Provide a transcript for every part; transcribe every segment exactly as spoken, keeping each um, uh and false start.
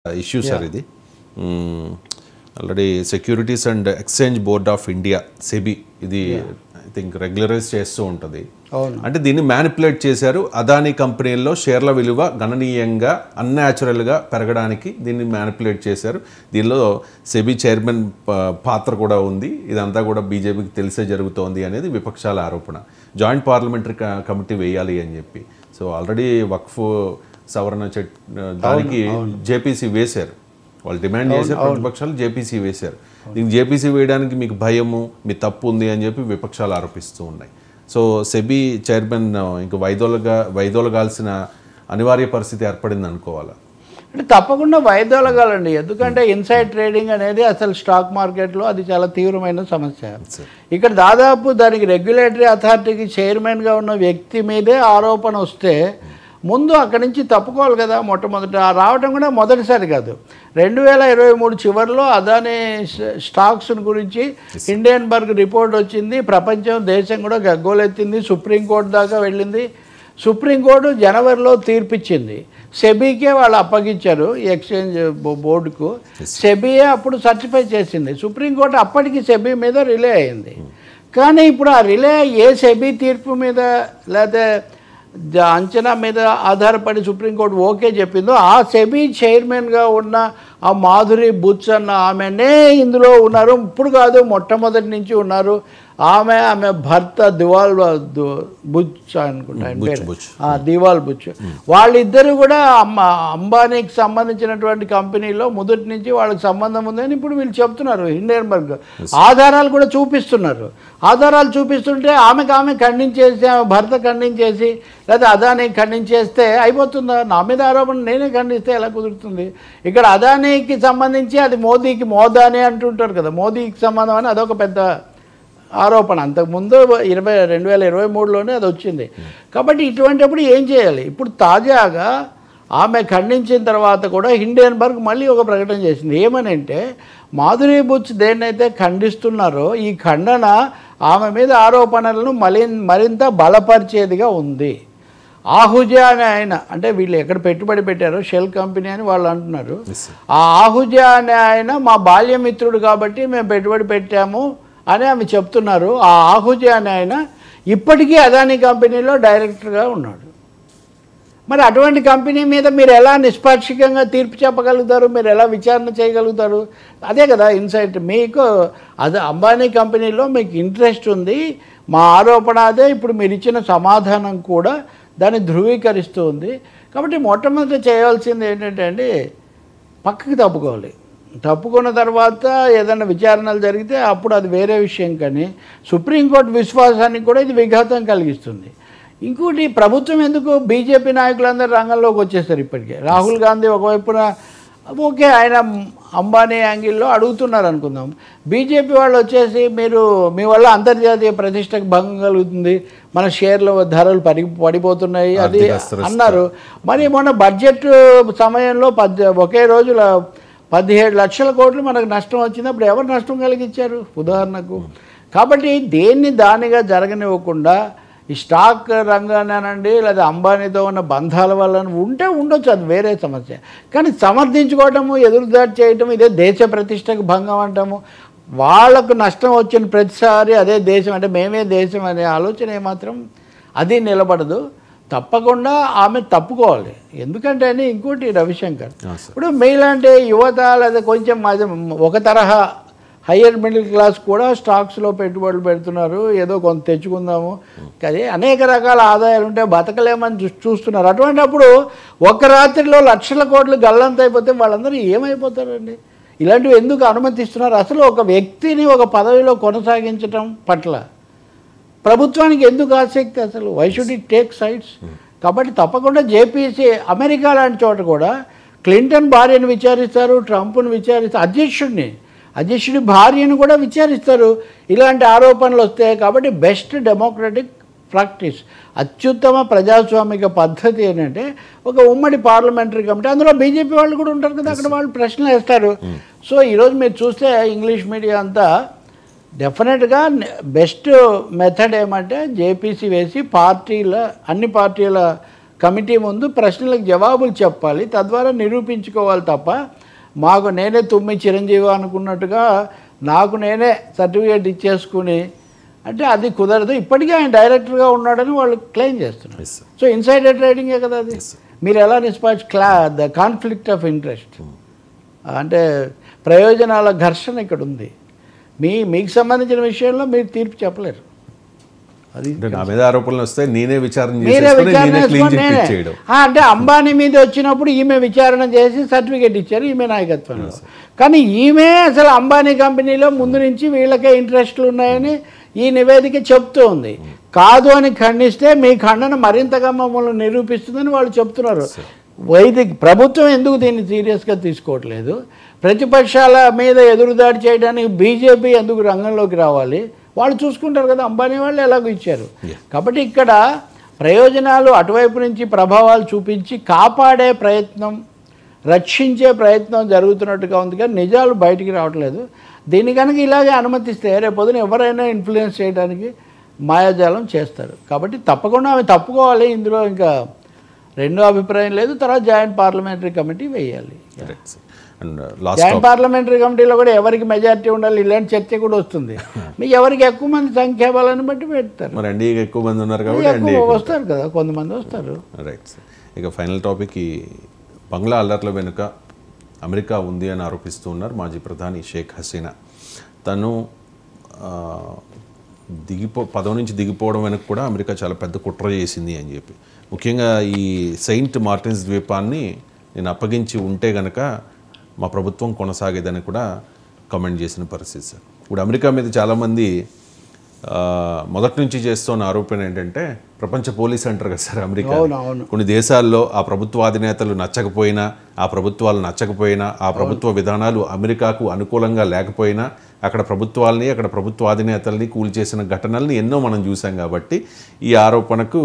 Issue sir ఇది. Already securities and exchange board of India SEBI ఇది I think regularize చేస్తూ ఉంటుంది. అంటే దీన్ని మ్యానిపులేట్ చేశారు. అదానీ కంపెనీల్లో షేర్ల విలువ గణనీయంగా అన్యాచురల్గా పెరగడానికి దీన్ని మ్యానిపులేట్ చేశారు. దీనిలో సెబీ చైర్మన్ పాత్ర కూడా ఉంది. ఇదంతా కూడా బీజేపీకి తెలిసే జరుగుతోంది అనేది విపక్షాల ఆరోపణ. జాయింట్ పార్లమెంటరీ కమిటీ వేయాలి అని చెప్పి. సో ఆల్రెడీ వక్ఫ్ సవరణ చట్ దానికి జేపీసీ వేశారు. వాళ్ళు డిమాండ్ చేశారు, ప్రతిపక్షాలు జేపీసీ వేశారు. దీనికి జేపీసీ వేయడానికి మీకు భయము, మీ తప్పు ఉంది అని చెప్పి విపక్షాలు ఆరోపిస్తూ ఉన్నాయి. సో సెబీ చైర్మన్ ఇంక వైదొలగా వైదొలగాల్సిన అనివార్య పరిస్థితి ఏర్పడింది అనుకోవాలా? అంటే తప్పకుండా వైదొలగాలండి. ఎందుకంటే ఇన్సైడ్ ట్రేడింగ్ అనేది అసలు స్టాక్ మార్కెట్లో అది చాలా తీవ్రమైన సమస్య. ఇక్కడ దాదాపు దానికి రెగ్యులేటరీ అథారిటీకి చైర్మన్గా ఉన్న వ్యక్తి మీదే ఆరోపణ వస్తే ముందు అక్కడి నుంచి తప్పుకోవాలి కదా. మొట్టమొదట రావడం కూడా మొదటిసారి కాదు. రెండు వేల ఇరవై మూడు చివరిలో అదానీ స్టాక్స్ గురించి హిండెన్బర్గ్ రిపోర్ట్ వచ్చింది. ప్రపంచం దేశం కూడా గగ్గోలెత్తింది. సుప్రీంకోర్టు దాకా వెళ్ళింది. సుప్రీంకోర్టు జనవరిలో తీర్పిచ్చింది. సెబీకే వాళ్ళు అప్పగించారు ఎక్స్చేంజ్ బోర్డుకు. సెబీయే అప్పుడు సర్టిఫై చేసింది. సుప్రీంకోర్టు అప్పటికి సెబీ మీద రిలే అయింది. కానీ ఇప్పుడు ఆ రిలే ఏ సెబీ తీర్పు మీద లేకపోతే అంచనా మీద ఆధారపడి సుప్రీంకోర్టు ఓకే చెప్పిందో ఆ సెబీ చైర్మన్గా ఉన్న ఆ మాధురి బుచ్ అన్న ఆమెనే ఇందులో ఉన్నారు. ఇప్పుడు కాదు, మొట్టమొదటి నుంచి ఉన్నారు. ఆమె ఆమె భర్త దివాల్ బుచ్ అనుకుంటా దివాల్ బుచ్, వాళ్ళిద్దరు కూడా అమ్మ అంబానీకి సంబంధించినటువంటి కంపెనీలో మొదటి నుంచి వాళ్ళకి సంబంధం ఉందని ఇప్పుడు వీళ్ళు చెప్తున్నారు. హిండెన్బర్గ్ ఆధారాలు కూడా చూపిస్తున్నారు. ఆధారాలు చూపిస్తుంటే ఆమెకు ఆమె ఖండించేసి, ఆమె భర్త ఖండించేసి, లేదా అదానీ ఖండించేస్తే అయిపోతుందా? నా మీద ఆరోపణ నేనే ఖండిస్తే ఎలా కుదురుతుంది? ఇక్కడ అదానీకి సంబంధించి అది మోదీకి మోదాని అంటుంటారు కదా, మోదీకి సంబంధం అని అదొక పెద్ద ఆరోపణ. అంతకుముందు ఇరవై రెండు వేల ఇరవై మూడులోనే అది వచ్చింది. కాబట్టి ఇటువంటిప్పుడు ఏం చేయాలి? ఇప్పుడు తాజాగా ఆమె ఖండించిన తర్వాత కూడా హిండెన్బర్గ్ మళ్ళీ ఒక ప్రకటన చేసింది. ఏమని అంటే, మాధురి బుచ్ దేన్నైతే ఖండిస్తున్నారో ఈ ఖండన ఆమె మీద ఆరోపణలను మలి మరింత బలపరిచేదిగా ఉంది. ఆహుజా అని ఆయన, అంటే వీళ్ళు ఎక్కడ పెట్టుబడి పెట్టారో షెల్ కంపెనీ అని వాళ్ళు అంటున్నారు. ఆ ఆహుజా అనే ఆయన మా బాల్యమిత్రుడు కాబట్టి మేము పెట్టుబడి పెట్టాము అని ఆమె చెప్తున్నారు. ఆ ఆహుజా అనే ఆయన ఇప్పటికీ అదానీ కంపెనీలో డైరెక్టర్గా ఉన్నాడు. మరి అటువంటి కంపెనీ మీద మీరు ఎలా నిష్పాక్షికంగా తీర్పు చెప్పగలుగుతారు? మీరు ఎలా విచారణ చేయగలుగుతారు? అదే కదా ఇన్సైట్. మీకు అదే అంబానీ కంపెనీలో మీకు ఇంట్రెస్ట్ ఉంది, మా ఆరోపణ అదే. ఇప్పుడు మీరు ఇచ్చిన సమాధానం కూడా దాన్ని ధృవీకరిస్తూ ఉంది. కాబట్టి మొట్టమొదటి చేయాల్సింది ఏంటంటే అండి, పక్కకి తప్పుకోవాలి. తప్పుకున్న తర్వాత ఏదైనా విచారణలు జరిగితే అప్పుడు అది వేరే విషయం. కానీ సుప్రీంకోర్టు విశ్వాసానికి కూడా ఇది విఘాతం కలిగిస్తుంది. ఇంకోటి, ప్రభుత్వం ఎందుకు, బీజేపీ నాయకులందరూ రంగంలోకి వచ్చేస్తారు ఇప్పటికే. రాహుల్ గాంధీ ఒకవైపున ఓకే ఆయన అంబానీ యాంగిల్లో అడుగుతున్నారు అనుకుందాం. బీజేపీ వాళ్ళు వచ్చేసి మీరు మీ వల్ల అంతర్జాతీయ ప్రతిష్టకు భంగం కలుగుతుంది, మన షేర్ల ధరలు పడి పడిపోతున్నాయి అది అన్నారు. మరి మొన్న బడ్జెట్ సమయంలో పద్ ఒకే రోజుల పదిహేడు లక్షల కోట్లు మనకు నష్టం వచ్చింది. అప్పుడు ఎవరు నష్టం కలిగించారు ఉదాహరణకు? కాబట్టి దేన్ని దానిగా జరగనివ్వకుండా ఈ స్టాక్ రంగానండి లేదా అంబానీతో ఉన్న బంధాల వల్ల ఉంటే ఉండొచ్చు, అది వేరే సమస్య. కానీ సమర్థించుకోవటము, ఎదురుదాడి చేయటం ఇదే దేశ ప్రతిష్టకు భంగం అంటాము. వాళ్లకు నష్టం వచ్చిన ప్రతిసారి అదే దేశం అంటే మేమే దేశం అనే ఆలోచన ఏమాత్రం అది నిలబడదు. తప్పకుండా ఆమె తప్పుకోవాలి. ఎందుకంటే అని ఇంకోటి రవిశంకర్, ఇప్పుడు మీలాంటి యువత లేదా కొంచెం ఒక తరహా హయ్యర్ మిడిల్ క్లాస్ కూడా స్టాక్స్లో పెట్టుబడులు పెడుతున్నారు. ఏదో కొంత తెచ్చుకుందాము, కానీ అనేక రకాల ఆదాయాలు ఉంటే బతకలేమని చూస్తున్నారు. అటువంటిప్పుడు ఒక రాత్రిలో లక్షల కోట్లు గల్లంత అయిపోతే వాళ్ళందరూ ఏమైపోతారండి? ఇలాంటివి ఎందుకు అనుమతిస్తున్నారు? అసలు ఒక వ్యక్తిని ఒక పదవిలో కొనసాగించడం పట్ల ప్రభుత్వానికి ఎందుకు ఆసక్తి? అసలు why should it take sides? కాబట్టి తప్పకుండా జేపీసీ అమెరికా లాంటి చోట కూడా క్లింటన్ భార్యను విచారిస్తారు, ట్రంప్ను విచారిస్తారు, అధ్యక్షుడిని అధ్యక్షుడి భార్యను కూడా విచారిస్తారు ఇలాంటి ఆరోపణలు వస్తే. కాబట్టి బెస్ట్ డెమోక్రటిక్ ప్రాక్టీస్, అత్యుత్తమ ప్రజాస్వామిక పద్ధతి ఏంటంటే ఒక ఉమ్మడి పార్లమెంటరీ కమిటీ, అందులో బీజేపీ వాళ్ళు కూడా ఉంటారు కదా, అక్కడ వాళ్ళు ప్రశ్నలు వేస్తారు. సో ఈరోజు మీరు చూస్తే ఇంగ్లీష్ మీడియా అంతా డెఫినెట్గా బెస్ట్ మెథడ్ ఏమంటే జేపీసీ వేసి పార్టీల అన్ని పార్టీల కమిటీ ముందు ప్రశ్నలకు జవాబులు చెప్పాలి, తద్వారా నిరూపించుకోవాలి తప్ప మాకు నేనే తుమ్మి చిరంజీవి అనుకున్నట్టుగా నాకు నేనే సర్టిఫికేట్ ఇచ్చేసుకుని అంటే అది కుదరదు. ఇప్పటికీ ఆయన డైరెక్టర్గా ఉన్నాడని వాళ్ళు క్లెయిమ్ చేస్తున్నారు. సో ఇన్సైడర్ ట్రేడింగే కదా అది. మీరు ఎలా నిష్పాక్ష క్లా ద కాన్ఫ్లిక్ట్ ఆఫ్ ఇంట్రెస్ట్ అంటే ప్రయోజనాల ఘర్షణ ఇక్కడ ఉంది. మీ మీకు సంబంధించిన విషయంలో మీరు తీర్పు చెప్పలేరు. అది నా మీద ఆరోపణలు వస్తే నేనే విచారణ మీరే విచారణ అంటే అంబానీ మీద వచ్చినప్పుడు ఈమె విచారణ చేసి సర్టిఫికేట్ ఇచ్చారు ఈమె నాయకత్వంలో. కానీ ఈమె అసలు అంబానీ కంపెనీలో ముందు నుంచి వీళ్ళకే ఇంట్రెస్ట్లు ఉన్నాయని ఈ నివేదిక చెప్తూ ఉంది. కాదు అని ఖండిస్తే మీ ఖండన మరింతగా మమ్మల్ని నిరూపిస్తుందని వాళ్ళు చెప్తున్నారు. వైదిక ప్రభుత్వం ఎందుకు దీన్ని సీరియస్గా తీసుకోవట్లేదు? ప్రతిపక్షాల మీద ఎదురుదాడి చేయడానికి బీజేపీ ఎందుకు రంగంలోకి రావాలి? వాళ్ళు చూసుకుంటారు కదా, అంబానీ వాళ్ళు ఎలాగో ఇచ్చారు. కాబట్టి ఇక్కడ ప్రయోజనాలు అటువైపు నుంచి ప్రభావాలు చూపించి కాపాడే ప్రయత్నం, రక్షించే ప్రయత్నం జరుగుతున్నట్టుగా ఉంది కానీ నిజాలు బయటికి రావట్లేదు. దీన్ని కనుక ఇలాగే అనుమతిస్తే రేపొద్దున ఎవరైనా ఇన్ఫ్లుయెన్స్ చేయడానికి మాయాజాలం చేస్తారు. కాబట్టి తప్పకుండా ఆమె తప్పుకోవాలి. ఇందులో ఇంకా రెండో అభిప్రాయం లేదు. తర్వాత జాయింట్ పార్లమెంటరీ కమిటీ వేయాలి. జాయింట్ పార్లమెంటరీ కమిటీలో కూడా ఎవరికి మెజారిటీ ఉండాలి ఇలాంటి చర్చ కూడా వస్తుంది. మీకు ఎవరికి ఎక్కువ మంది సంఖ్యాబలాన్ని బట్టి పెడతారు. మరి ఎన్డీఏకి ఎక్కువ మంది ఉన్నారు కాబట్టి వస్తారు కదా, కొంతమంది వస్తారు. రైట్. ఇక ఫైనల్ టాపిక్, ఈ బంగ్లా అల్లర్ల వెనుక అమెరికా ఉంది అని ఆరోపిస్తూ ఉన్నారు మాజీ ప్రధాని షేక్ హసీనా. తను దిగిపో పదవి నుంచి దిగిపోవడం వెనక కూడా అమెరికా చాలా పెద్ద కుట్ర చేసింది అని చెప్పి, ముఖ్యంగా ఈ సెయింట్ మార్టిన్స్ ద్వీపాన్ని నేను అప్పగించి ఉంటే గనక మా ప్రభుత్వం కొనసాగేదని కూడా కమెంట్ చేసిన పరిస్థితి సార్. ఇప్పుడు అమెరికా మీద చాలామంది మొదటి నుంచి చేస్తున్న ఆరోపణ ఏంటంటే ప్రపంచ పోలీస్ అంటారు కదా సార్ అమెరికా. కొన్ని దేశాల్లో ఆ ప్రభుత్వాధినేతలు నచ్చకపోయినా, ఆ ప్రభుత్వాలు నచ్చకపోయినా, ఆ ప్రభుత్వ విధానాలు అమెరికాకు అనుకూలంగా లేకపోయినా అక్కడ ప్రభుత్వాలని, అక్కడ ప్రభుత్వాధినేతల్ని కూల్చేసిన ఘటనల్ని ఎన్నో మనం చూసాం. కాబట్టి ఈ ఆరోపణకు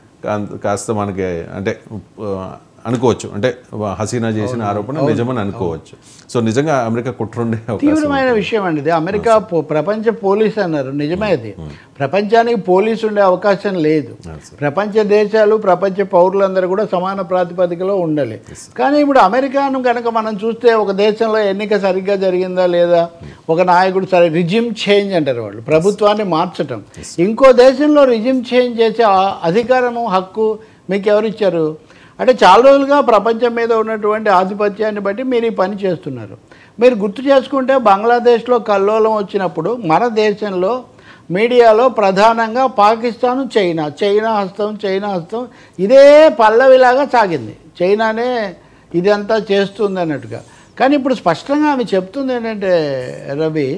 కాస్త మనకి అంటే అనుకోవచ్చు, అంటే హసీనా చేసిన ఆరోపణ నిజమని అనుకోవచ్చు. సో నిజంగా అమెరికా కుట్రుండే తీవ్రమైన విషయం అండి ఇది. అమెరికా ప్రపంచ పోలీస్ అన్నారు, నిజమే అది. ప్రపంచానికి పోలీసు ఉండే అవకాశం లేదు. ప్రపంచ దేశాలు, ప్రపంచ పౌరులందరూ కూడా సమాన ప్రాతిపదికలో ఉండాలి. కానీ ఇప్పుడు అమెరికాను కనుక మనం చూస్తే ఒక దేశంలో ఎన్నిక సరిగ్గా జరిగిందా లేదా, ఒక నాయకుడు సరే రిజిమ్ చేంజ్ అంటారు వాళ్ళు, ప్రభుత్వాన్ని మార్చటం. ఇంకో దేశంలో రిజిమ్ చేంజ్ చేసే అధికారము, హక్కు మీకు ఎవరిచ్చారు? అంటే చాలా రోజులుగా ప్రపంచం మీద ఉన్నటువంటి ఆధిపత్యాన్ని బట్టి మీరు ఈ పని చేస్తున్నారు. మీరు గుర్తు చేసుకుంటే బంగ్లాదేశ్లో కల్లోలం వచ్చినప్పుడు మన దేశంలో మీడియాలో ప్రధానంగా పాకిస్తాను, చైనా చైనా హస్తం చైనా హస్తం ఇదే పల్లవిలాగా సాగింది. చైనానే ఇదంతా చేస్తుంది అన్నట్టుగా. కానీ ఇప్పుడు స్పష్టంగా ఆమె చెప్తుంది ఏంటంటే రవి,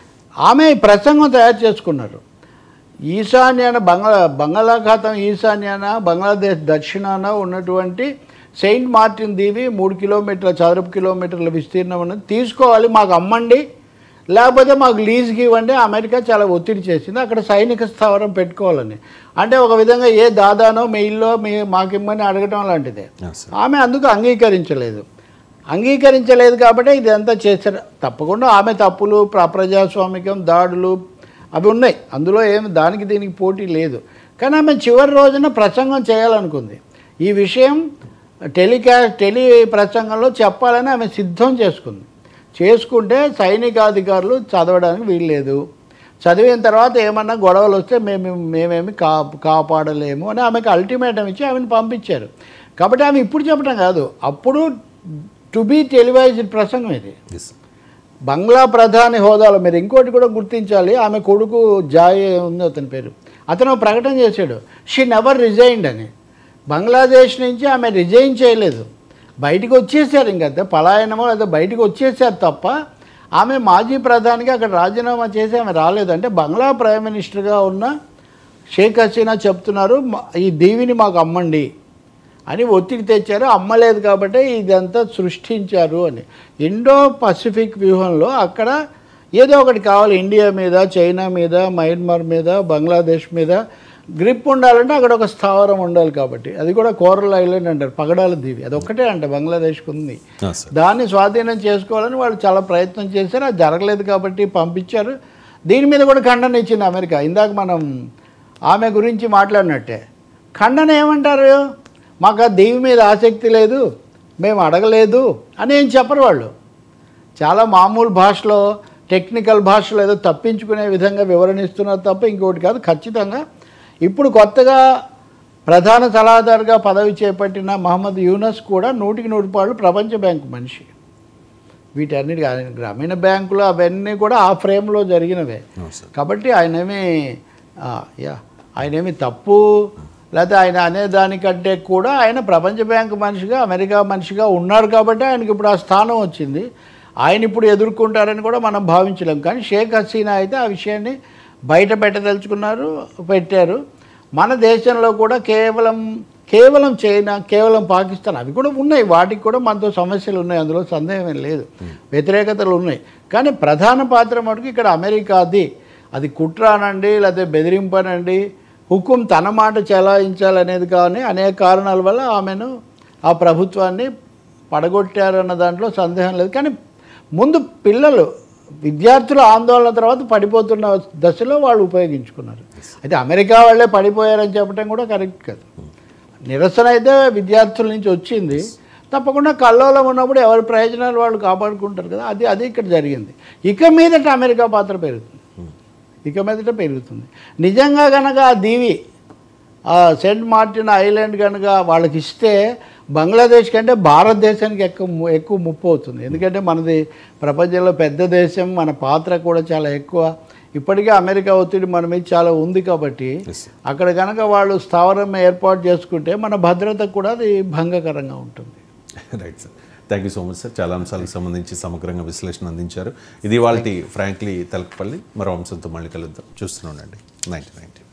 ఆమె ప్రసంగం తయారు చేసుకున్నారు. ఈశాన్యాన బంగ్లా బంగాళాఖాతం ఈశాన్యాన బంగ్లాదేశ్ దక్షిణాన ఉన్నటువంటి సెయింట్ మార్టిన్ దీవి మూడు కిలోమీటర్ల చదరపు కిలోమీటర్ల విస్తీర్ణం ఉన్నది తీసుకోవాలి, మాకు అమ్మండి, లేకపోతే మాకు లీజ్కి ఇవ్వండి. అమెరికా చాలా ఒత్తిడి చేసింది అక్కడ సైనిక స్థావరం పెట్టుకోవాలని. అంటే ఒక విధంగా ఏ దాదానో మీ ఇల్లో మీ మాకు ఇమ్మని అడగటం లాంటిదే. ఆమె అందుకు అంగీకరించలేదు. అంగీకరించలేదు కాబట్టి ఇదంతా చేశారు. తప్పకుండా ఆమె తప్పులు, అప్రజాస్వామికం, దాడులు అవి ఉన్నాయి, అందులో ఏమి దానికి దీనికి పోటీ లేదు. కానీ ఆమె చివరి రోజున ప్రసంగం చేయాలనుకుంది. ఈ విషయం టెలికాస్ట్ టెలి ప్రసంగంలో చెప్పాలని ఆమె సిద్ధం చేసుకుంది. చేసుకుంటే సైనికాధికారులు చదవడానికి వీల్లేదు, చదివిన తర్వాత ఏమన్నా గొడవలు వస్తే మేము మేమేమి కా కాపాడలేము అని ఆమెకు అల్టిమేటం ఇచ్చి ఆమెను పంపించారు. కాబట్టి ఆమె ఇప్పుడు చెప్పడం కాదు, అప్పుడు టు బీ టెలివైజ్డ్ ప్రసంగం ఇది. బంగ్లా ప్రధాని హోదాలో మీరు ఇంకోటి కూడా గుర్తించాలి, ఆమె కొడుకు జాయ్ ఉంది అతని పేరు, అతను ప్రకటన చేశాడు షీ నెవర్ రిజైన్డ్ అని. బంగ్లాదేశ్ నుంచి ఆమె రిజైన్ చేయలేదు, బయటికి వచ్చేసారు. ఇంకంతే పలాయనమో లేదా బయటికి వచ్చేసారు తప్ప ఆమె మాజీ ప్రధానిగా అక్కడ రాజీనామా చేసి ఆమె రాలేదు. అంటే బంగ్లా ప్రైమ్ మినిస్టర్గా ఉన్న షేక్ హసీనా చెప్తున్నారు ఈ దీవిని మాకు అమ్మండి అని ఒత్తిడి తెచ్చారు. అమ్మలేదు కాబట్టి ఇదంతా సృష్టించారు అని. ఇండో పసిఫిక్ వ్యూహంలో అక్కడ ఏదో ఒకటి కావాలి, ఇండియా మీద, చైనా మీద, మయన్మార్ మీద, బంగ్లాదేశ్ మీద గ్రిప్ ఉండాలంటే అక్కడ ఒక స్థావరం ఉండాలి. కాబట్టి అది కూడా కోరల్ ఐలాండ్ అంటారు, పగడాల దీవి, అది ఒక్కటే అంట బంగ్లాదేశ్కి ఉంది. దాన్ని స్వాధీనం చేసుకోవాలని వాళ్ళు చాలా ప్రయత్నం చేశారు, అది జరగలేదు కాబట్టి పంపించారు. దీని మీద కూడా ఖండన ఇచ్చింది అమెరికా. ఇందాక మనం ఆమె గురించి మాట్లాడినట్టే ఖండన ఏమంటారు, మాకు ఆ దీవి మీద ఆసక్తి లేదు, మేము అడగలేదు అని ఏం చెప్పరు వాళ్ళు. చాలా మామూలు భాషలో, టెక్నికల్ భాషలో ఏదో తప్పించుకునే విధంగా వివరణిస్తున్నారు తప్ప ఇంకోటి కాదు. ఖచ్చితంగా ఇప్పుడు కొత్తగా ప్రధాన సలహాదారుగా పదవి చేపట్టిన మహమ్మద్ యూనస్ కూడా నూటికి నూరు పాళ్ళు ప్రపంచ బ్యాంకు మనిషి. వీటన్నిటి గ్రామీణ బ్యాంకులు అవన్నీ కూడా ఆ ఫ్రేమ్లో జరిగినవే. కాబట్టి ఆయనేమి యా ఆయనేమి తప్పు లేకపోతే ఆయన అనేదానికంటే కూడా ఆయన ప్రపంచ బ్యాంకు మనిషిగా, అమెరికా మనిషిగా ఉన్నారు కాబట్టి ఆయనకి ఇప్పుడు ఆ స్థానం వచ్చింది. ఆయన ఇప్పుడు ఎదుర్కొంటారని కూడా మనం భావించలేం. కానీ షేక్ హసీనా అయితే ఆ విషయాన్ని బయట పెట్టదలుచుకున్నారు, పెట్టారు. మన దేశంలో కూడా కేవలం కేవలం చైనా, కేవలం పాకిస్తాన్ అవి కూడా ఉన్నాయి, వాటికి కూడా మనతో సమస్యలు ఉన్నాయి, అందులో సందేహం లేదు, వ్యతిరేకతలు ఉన్నాయి. కానీ ప్రధాన పాత్ర మటుకు ఇక్కడ అమెరికాది. అది కుట్ర అనండి, లేకపోతే బెదిరింపనండి, హుకుం తన మాట చెలాయించాలనేది కానీ అనేక కారణాల వల్ల ఆమెను, ఆ ప్రభుత్వాన్ని పడగొట్టారన్న దాంట్లో సందేహం లేదు. కానీ ముందు పిల్లలు, విద్యార్థుల ఆందోళన తర్వాత పడిపోతున్న దశలో వాళ్ళు ఉపయోగించుకున్నారు. అయితే అమెరికా వాళ్ళే పడిపోయారని చెప్పడం కూడా కరెక్ట్ కాదు. నిరసన అయితే విద్యార్థుల నుంచి వచ్చింది, తప్పకుండా కల్లోలం ఉన్నప్పుడు ఎవరి ప్రయోజనాలు వాళ్ళు కాపాడుకుంటారు కదా, అది అది ఇక్కడ జరిగింది. ఇక మీదట అమెరికా పాత్ర పెరుగుతుంది, ఇక మీదట పెరుగుతుంది. నిజంగా కనుక ఆ దీవి, ఆ సెయింట్ మార్టిన్ ఐలాండ్ కనుక వాళ్ళకి ఇస్తే బంగ్లాదేశ్ కంటే భారతదేశానికి ఎక్కువ ఎక్కువ ముప్పు అవుతుంది. ఎందుకంటే మనది ప్రపంచంలో పెద్ద దేశం, మన పాత్ర కూడా చాలా ఎక్కువ. ఇప్పటికే అమెరికా ఒత్తిడి మన మీద చాలా ఉంది కాబట్టి అక్కడ కనుక వాళ్ళు స్థావరం ఏర్పాటు చేసుకుంటే మన భద్రత కూడా అది భంగకరంగా ఉంటుంది. Right sir, thank you so much sir. చాలా అంశాలకు సంబంధించి సమగ్రంగా విశ్లేషణ అందించారు. ఇది వాళ్ళ ఫ్రాంక్లీ తెలకపల్లి. మరో అంశంతో మళ్ళీ కలుద్దాం. చూస్తూనే ఉండండి నైన్టీ నైన్టీ.